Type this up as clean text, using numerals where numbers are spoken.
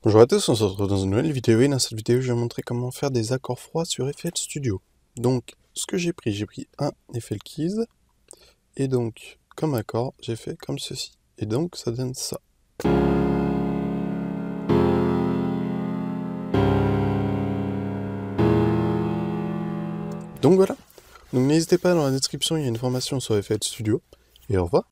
Bonjour à tous, on se retrouve dans une nouvelle vidéo et dans cette vidéo je vais montrer comment faire des accords froids sur FL Studio. Donc ce que j'ai pris un FL Keys et donc comme accord j'ai fait comme ceci et donc ça donne ça. Donc voilà, donc n'hésitez pas, dans la description il y a une formation sur FL Studio et au revoir.